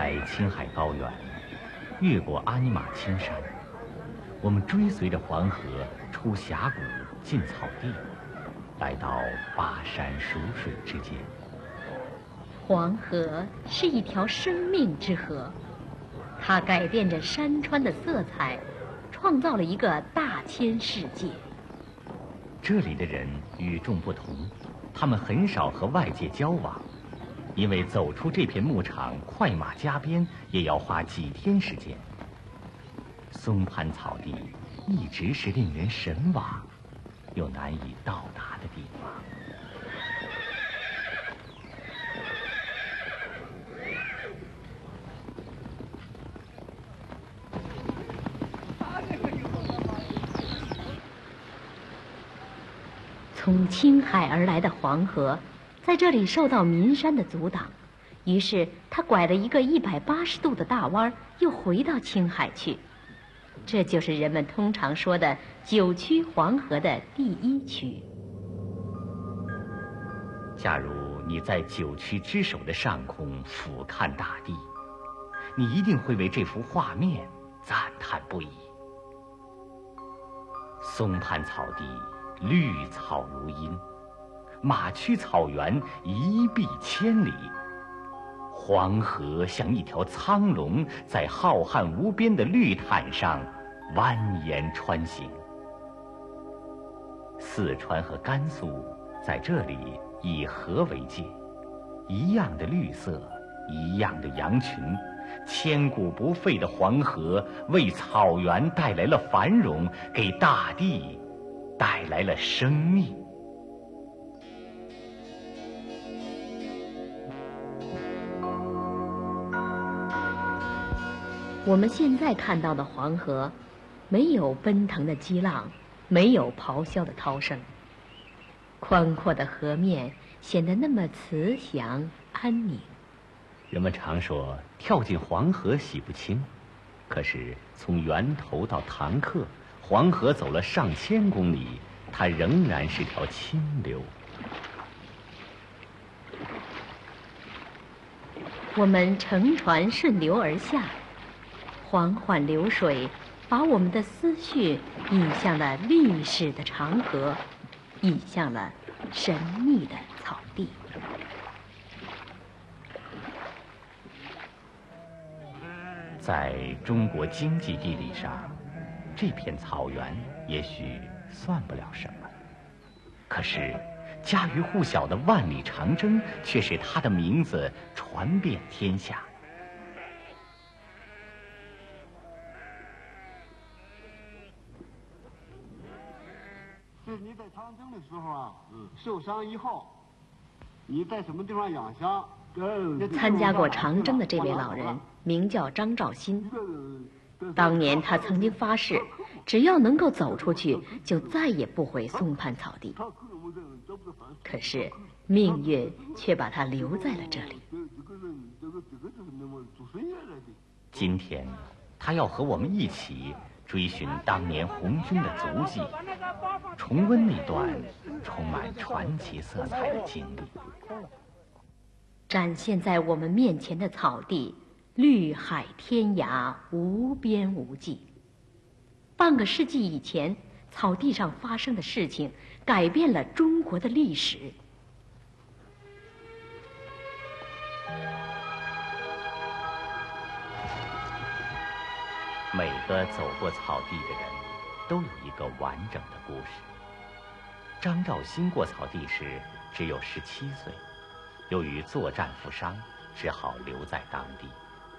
在青海高原，越过阿尼玛青山，我们追随着黄河出峡谷，进草地，来到巴山蜀水之间。 黄河是一条生命之河，它改变着山川的色彩，创造了一个大千世界。 这里的人与众不同，他们很少和外界交往，因为走出这片牧场，快马加鞭也要花几天时间。松潘草地一直是令人神往又难以到达的地方。 从青海而来的黄河，在这里受到岷山的阻挡，于是他拐了一个180度的大弯，又回到青海去。这就是人们通常说的9曲黄河的第1曲。 假如你在9曲之首的上空俯瞰大地，你一定会为这幅画面赞叹不已。松潘草地绿草如茵，马曲草原一碧千里，黄河像一条苍龙，在浩瀚无边的绿毯上蜿蜒穿行。四川和甘肃在这里以河为界，一样的绿色，一样的羊群，千古不废的黄河为草原带来了繁荣，给大地带来了生命。 我们现在看到的黄河，没有奔腾的激浪，没有咆哮的涛声，宽阔的河面显得那么慈祥安宁。 人们常说跳进黄河洗不清，可是从源头到唐克，黄河走了上千公里，它仍然是条清流。 我们乘船顺流而下，缓缓流水把我们的思绪引向了历史的长河，引向了神秘的草地。 在中国经济地理上，这片草原也许算不了什么，可是家喻户晓的万里长征却使它的名字传遍天下。 是你在长征的时候啊，受伤以后，你在什么地方养伤？ 参加过长征的这位老人名叫张兆新，当年他曾经发誓，只要能够走出去，就再也不回松潘草地。可是命运却把他留在了这里。 今天，他要和我们一起追寻当年红军的足迹，重温那段充满传奇色彩的经历。 展现在我们面前的草地，绿海天涯，无边无际。半个世纪以前，草地上发生的事情改变了中国的历史。 每个走过草地的人都有一个完整的故事。张兆新过草地时只有17岁，由于作战负伤，只好留在当地。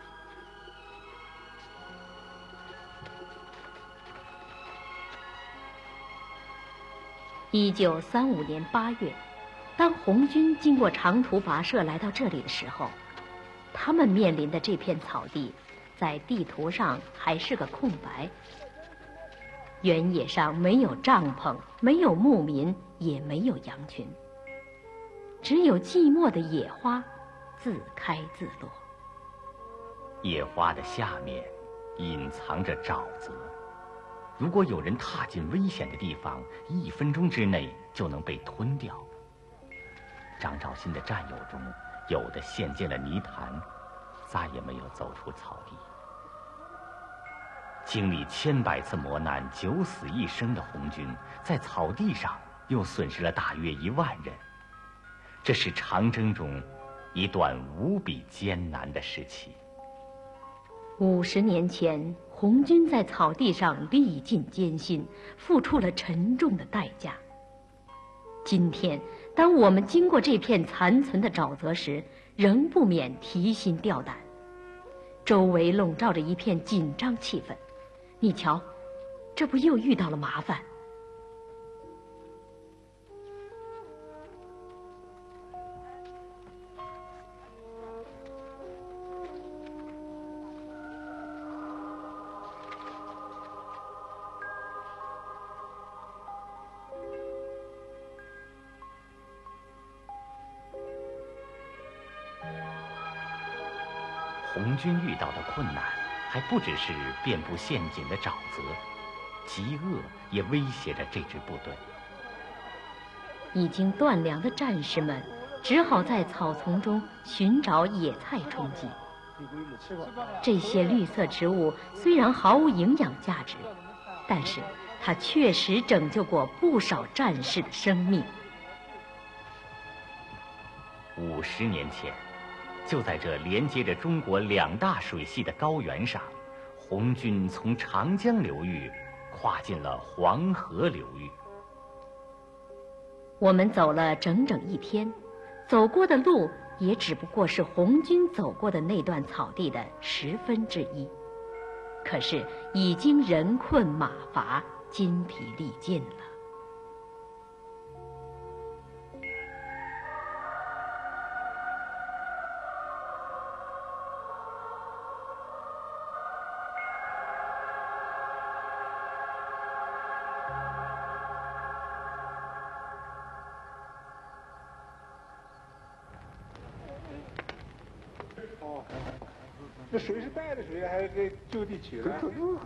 1935年8月，当红军经过长途跋涉来到这里的时候，他们面临的这片草地在地图上还是个空白。原野上没有帐篷，没有牧民，也没有羊群，只有寂寞的野花自开自落。 野花的下面隐藏着沼泽，如果有人踏进危险的地方，1分钟之内就能被吞掉。张兆新的战友中，有的陷进了泥潭， 再也没有走出草地。经历千百次磨难、九死一生的红军，在草地上又损失了大约1万人。这是长征中一段无比艰难的时期。 50年前，红军在草地上历尽艰辛，付出了沉重的代价。今天，当我们经过这片残存的沼泽时，仍不免提心吊胆，周围笼罩着一片紧张气氛。你瞧，这不又遇到了麻烦？ 红军遇到的困难还不只是遍布陷阱的沼泽，饥饿也威胁着这支部队。 已经断粮的战士们只好在草丛中寻找野菜充饥。这些绿色植物虽然毫无营养价值，但是它确实拯救过不少战士的生命。 50年前，就在这连接着中国2大水系的高原上，红军从长江流域跨进了黄河流域。 我们走了整整1天，走过的路也只不过是红军走过的那段草地的1/10，可是已经人困马乏，筋疲力尽了。 这水是带的水还是给就地取的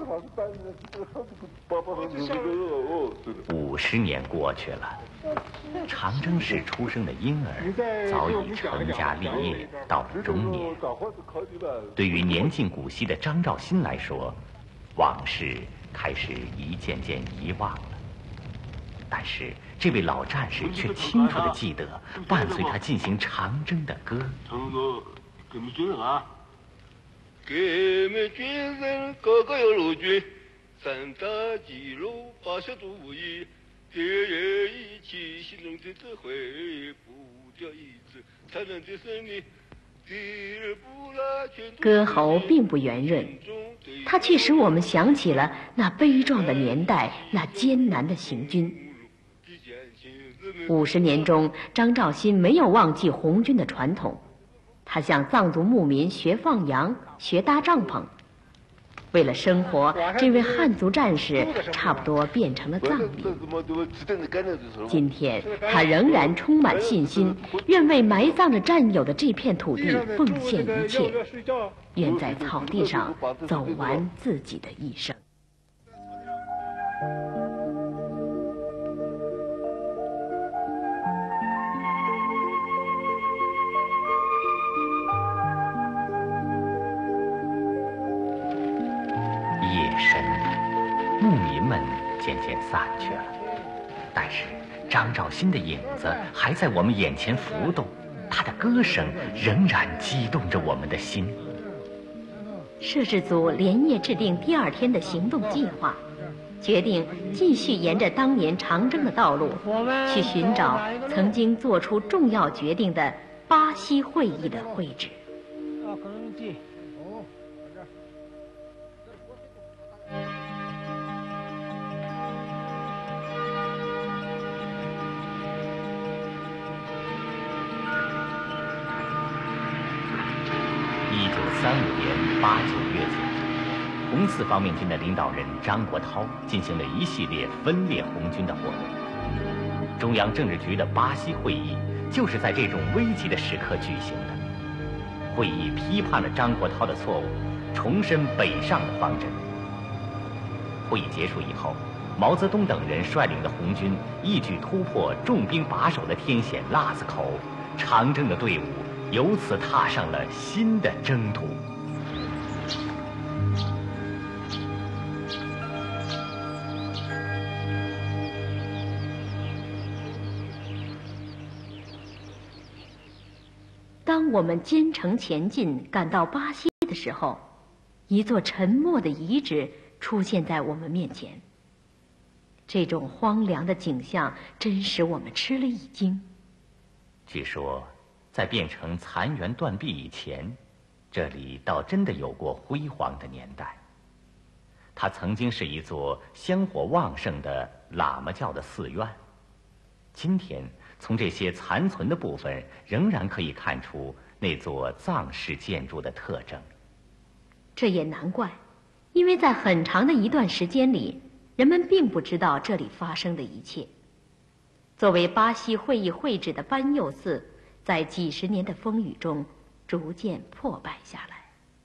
？50年过去了，长征时出生的婴儿早已成家立业，到了中年。对于年近古稀的张兆新来说，往事开始一件件遗忘了。但是这位老战士却清楚地记得伴随他进行长征的歌。 革命军人啊！ 革命军人个个有陆军，3大肌肉8小主义，敌人一起行动的指挥，步调一致才能的胜利。 歌喉并不圆润，它却使我们想起了那悲壮的年代，那艰难的行军。50年中，张兆新没有忘记红军的传统。他向藏族牧民学放羊，学搭帐篷。为了生活，这位汉族战士差不多变成了藏民。今天，他仍然充满信心，愿为埋葬着战友的这片土地奉献一切，愿在草地上走完自己的一生。 牧民们渐渐散去了，但是张兆新的影子还在我们眼前浮动，他的歌声仍然激动着我们的心。 摄制组连夜制定第2天的行动计划，决定继续沿着当年长征的道路，去寻找曾经做出重要决定的巴西会议的会址。 1935年8、9月间，红四方面军的领导人张国焘进行了一系列分裂红军的活动。中央政治局的巴西会议就是在这种危急的时刻举行的。会议批判了张国焘的错误，重申北上的方针。会议结束以后，毛泽东等人率领的红军一举突破重兵把守的天险腊子口，长征的队伍由此踏上了新的征途。 当我们兼程前进，赶到巴西的时候，一座沉默的遗址出现在我们面前。这种荒凉的景象真使我们吃了一惊。 据说，在变成残垣断壁以前，这里倒真的有过辉煌的年代。它曾经是一座香火旺盛的喇嘛教的寺院。今天，从这些残存的部分，仍然可以看出那座藏式建筑的特征。 这也难怪，因为在很长的一段时间里，人们并不知道这里发生的一切。作为巴西会议会址的班佑寺，在几十年的风雨中，逐渐破败下来。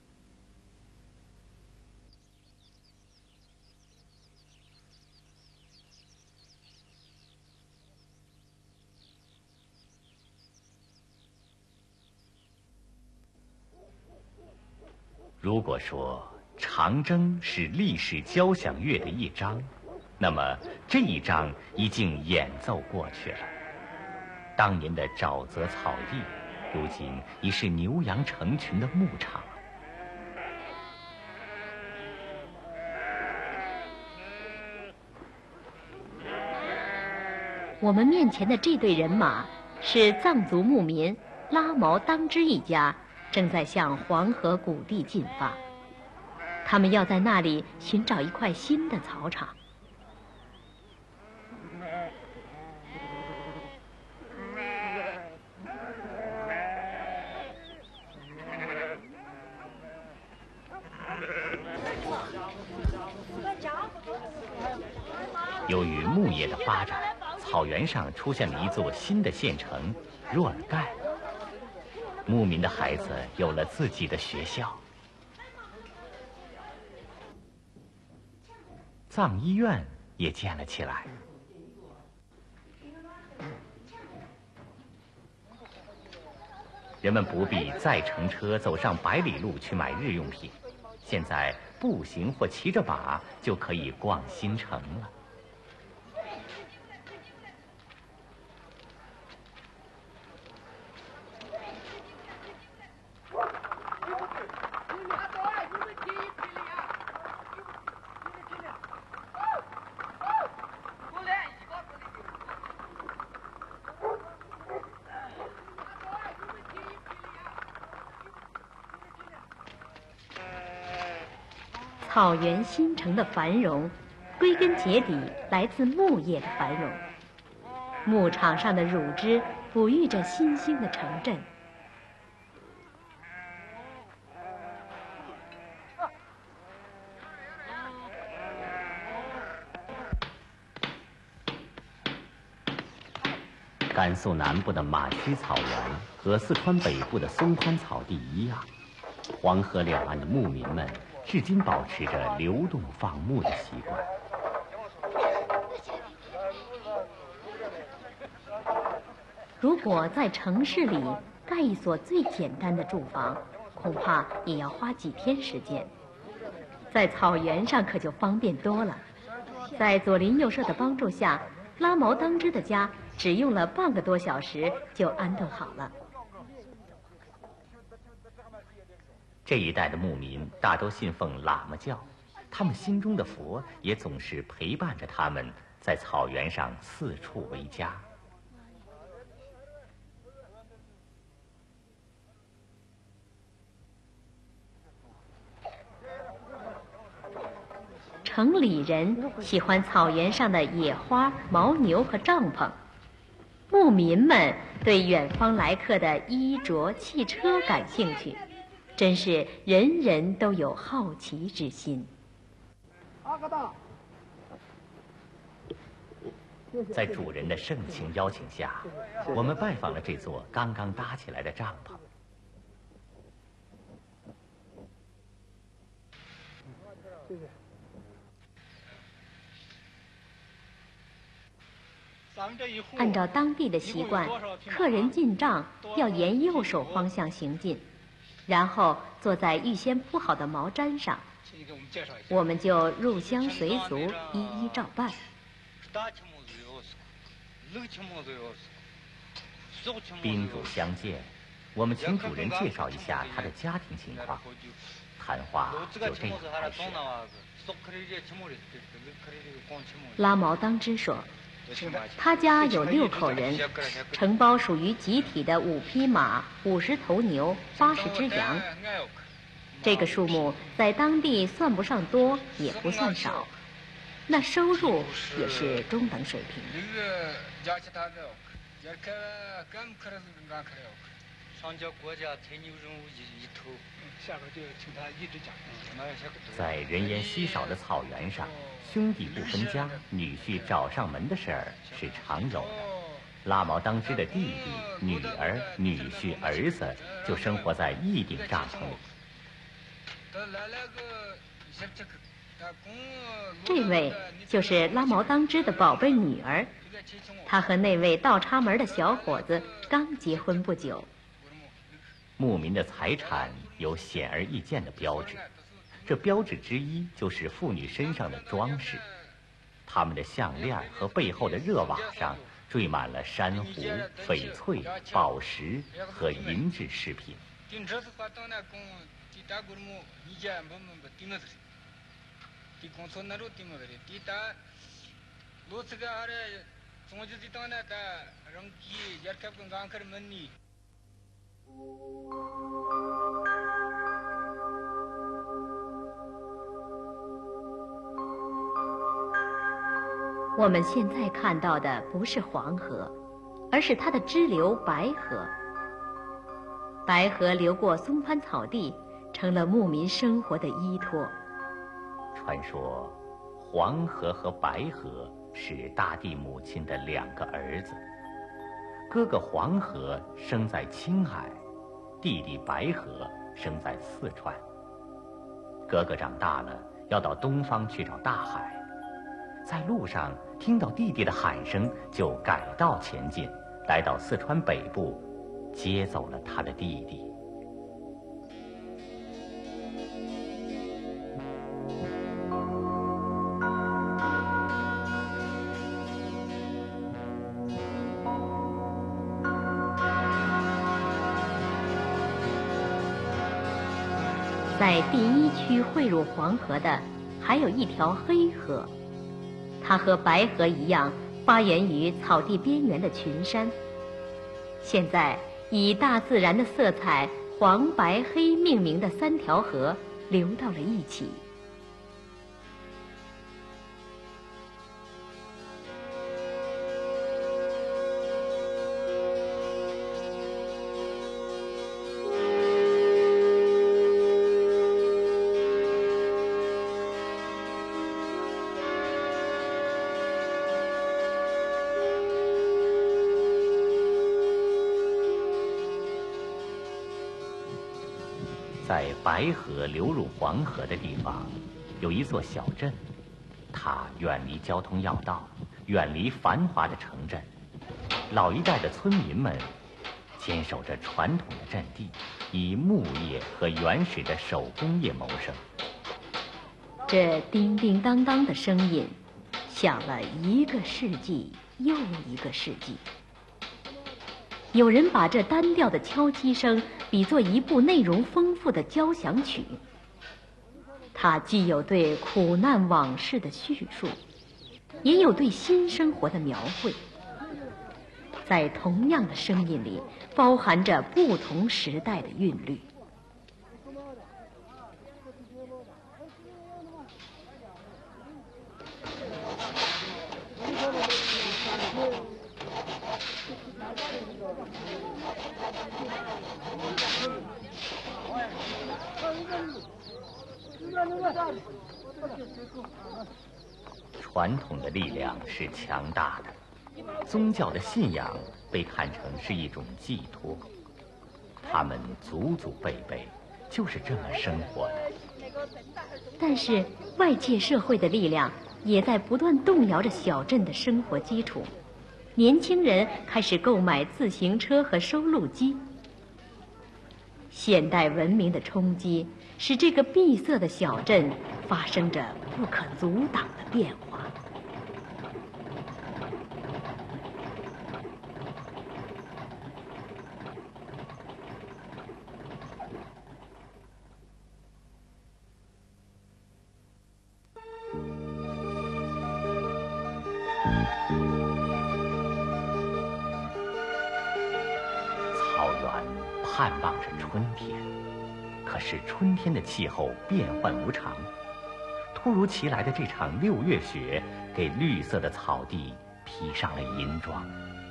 如果说长征是历史交响乐的一章，那么这一章已经演奏过去了。当年的沼泽草地，如今已是牛羊成群的牧场。 我们面前的这队人马是藏族牧民拉毛当支一家正在向黄河谷地进发，他们要在那里寻找一块新的草场。 由于牧业的发展，草原上出现了一座新的县城——若尔盖。牧民的孩子有了自己的学校，藏医院也建了起来。人们不必再乘车走上100里路去买日用品，现在步行或骑着马就可以逛新城了。 草原新城的繁荣，归根结底来自牧业的繁荣。牧场上的乳汁哺育着新兴的城镇。 甘肃南部的马区草原和四川北部的松潘草地一样，黄河两岸的牧民们至今保持着流动放牧的习惯。 如果在城市里盖一所最简单的住房，恐怕也要花几天时间。在草原上可就方便多了。在左邻右舍的帮助下，拉毛当支的家只用了半个多小时就安顿好了。 这一带的牧民大都信奉喇嘛教，他们心中的佛也总是陪伴着他们在草原上四处为家。 城里人喜欢草原上的野花、牦牛和帐篷，牧民们对远方来客的衣着、汽车感兴趣，真是人人都有好奇之心。 在主人的盛情邀请下，我们拜访了这座刚刚搭起来的帐篷。 按照当地的习惯，客人进账要沿右手方向行进，然后坐在预先铺好的毛毡上。我们就入乡随俗，一一照办。 宾主相见，我们请主人介绍一下他的家庭情况，谈话就这样开始。 拉毛当之说，他家有6口人，承包属于集体的5匹马、50头牛、80只羊。这个数目在当地算不上多，也不算少，那收入也是中等水平。 在人烟稀少的草原上，兄弟不分家，女婿找上门的事儿是常有的。拉毛当之的弟弟、女儿、女婿、儿子就生活在一顶帐篷里。 这位就是拉毛当之的宝贝女儿，她和那位倒插门的小伙子刚结婚不久。 牧民的财产有显而易见的标志，这标志之一就是妇女身上的装饰，她们的项链和背后的热瓦上缀满了珊瑚、翡翠、宝石和银质饰品。 我们现在看到的不是黄河，而是它的支流白河。白河流过松潘草地，成了牧民生活的依托。 传说黄河和白河是大地母亲的2个儿子，哥哥黄河生在青海，弟弟白河生在四川。哥哥长大了要到东方去找大海，在路上听到弟弟的喊声，就改道前进，来到四川北部，接走了他的弟弟。 在第1区汇入黄河的还有一条黑河，它和白河一样发源于草地边缘的群山，现在以大自然的色彩黄白黑命名的3条河流到了一起。 在白河流入黄河的地方，有一座小镇，它远离交通要道，远离繁华的城镇。老一代的村民们坚守着传统的阵地，以牧业和原始的手工业谋生。 这叮叮当当的声音，响了1个世纪又1个世纪。有人把这单调的敲击声比作一部内容丰富的交响曲，它既有对苦难往事的叙述，也有对新生活的描绘。在同样的声音里，包含着不同时代的韵律。 传统的力量是强大的，宗教的信仰被看成是一种寄托，他们祖祖辈辈就是这么生活的。 但是外界社会的力量也在不断动摇着小镇的生活基础。 年轻人开始购买自行车和收录机。现代文明的冲击使这个闭塞的小镇发生着不可阻挡的变化。 草原盼望着春天，可是春天的气候变幻无常。突如其来的这场6月雪，给绿色的草地披上了银装。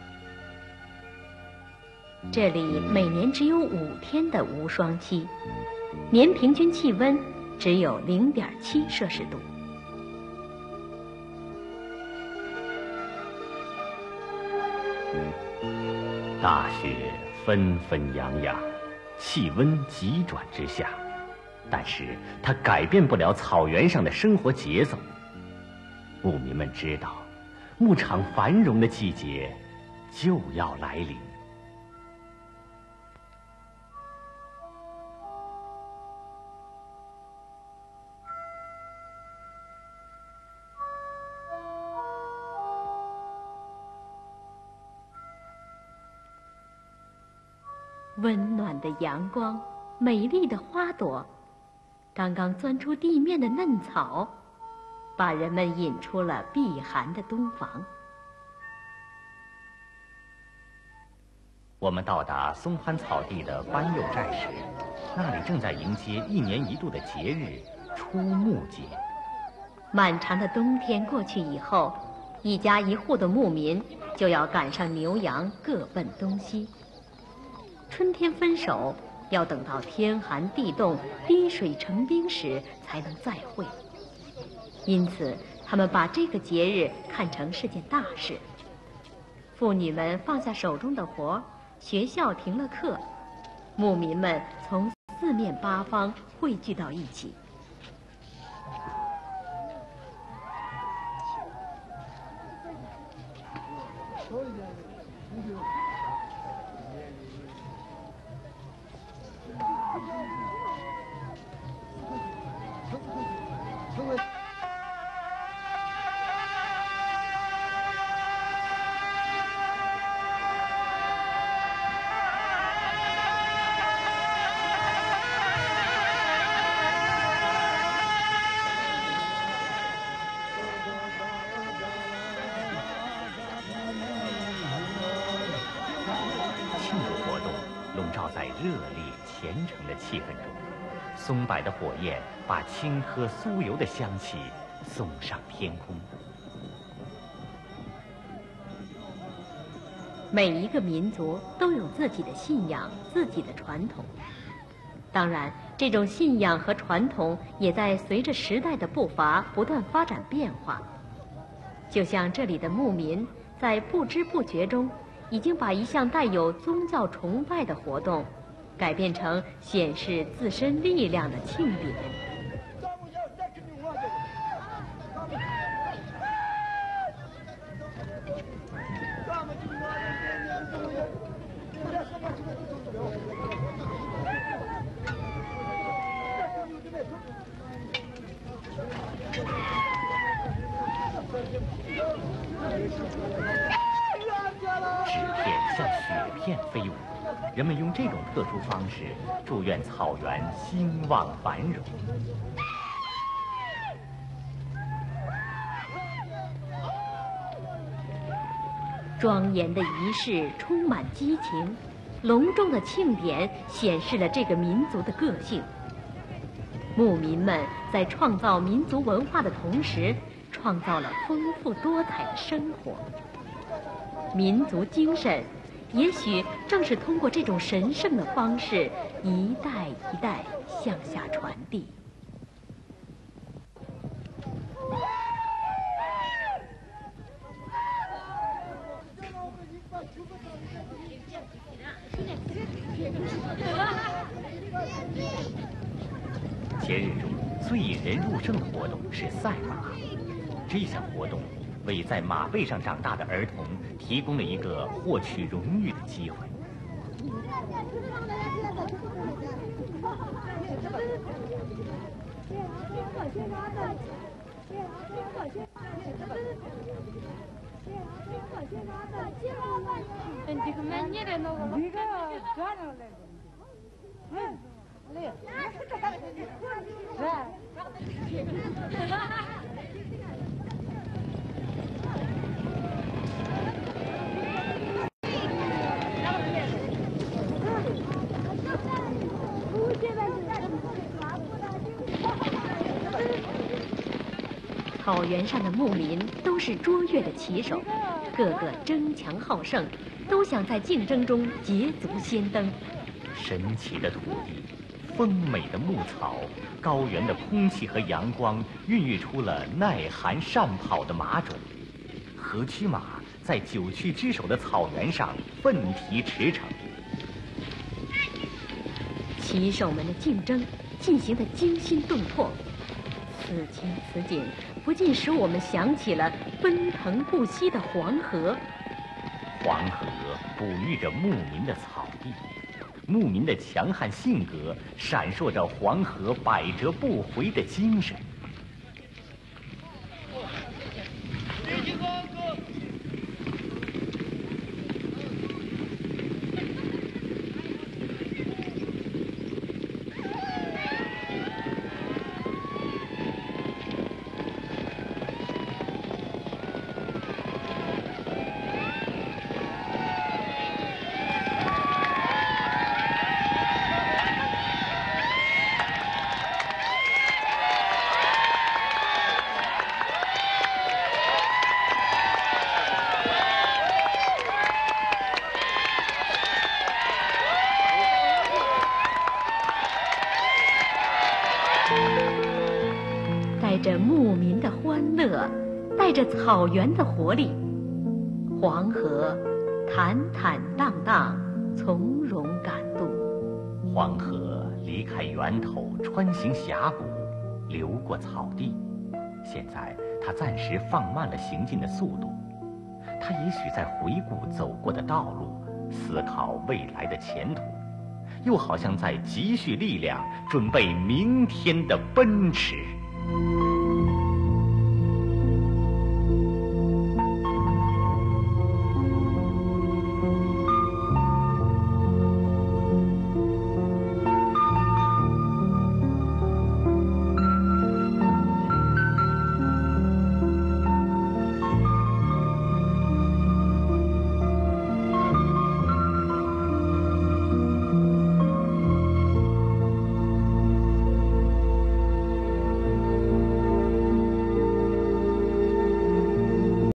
这里每年只有5天的无霜期，年平均气温只有0.7摄氏度。 大雪纷纷扬扬，气温急转直下，但是它改变不了草原上的生活节奏。牧民们知道，牧场繁荣的季节就要来临。 温暖的阳光，美丽的花朵，刚刚钻出地面的嫩草，把人们引出了避寒的冬房。 我们到达松潘草地的班佑寨时，那里正在迎接1年1度的节日出牧节。 漫长的冬天过去以后，一家一户的牧民就要赶上牛羊，各奔东西。春天分手，要等到天寒地冻、滴水成冰时才能再会。因此，他们把这个节日看成是件大事。妇女们放下手中的活，学校停了课，牧民们从4面8方汇聚到一起。 热烈虔诚的气氛中，松柏的火焰把青稞酥油的香气送上天空。 每一个民族都有自己的信仰，自己的传统。当然，这种信仰和传统也在随着时代的步伐不断发展变化。就像这里的牧民，在不知不觉中，已经把一项带有宗教崇拜的活动改变成显示自身力量的庆典。 纸片像雪片飞舞，人们用这种特殊方式祝愿草原兴旺繁荣。 庄严的仪式充满激情，隆重的庆典显示了这个民族的个性。牧民们在创造民族文化的同时，创造了丰富多彩的生活。民族精神也许正是通过这种神圣的方式，一代一代向下传递。 节日中最引人入胜的活动是赛马，这项活动为在马背上长大的儿童提供了一个获取荣誉的机会。 草原上的牧民都是卓越的骑手，个个争强好胜，都想在竞争中捷足先登。 神奇的土地，丰美的牧草，高原的空气和阳光，孕育出了耐寒善跑的马种。河曲马在九曲之首的草原上奋蹄驰骋。 骑手们的竞争进行得惊心动魄，此情此景不禁使我们想起了奔腾不息的黄河。 黄河哺育着牧民的草地，牧民的强悍性格闪烁着黄河百折不回的精神。 带着牧民的欢乐，带着草原的活力，黄河坦坦荡荡，从容赶渡。 黄河离开源头，穿行峡谷，流过草地。现在它暂时放慢了行进的速度，它也许在回顾走过的道路，思考未来的前途，又好像在积蓄力量，准备明天的奔驰。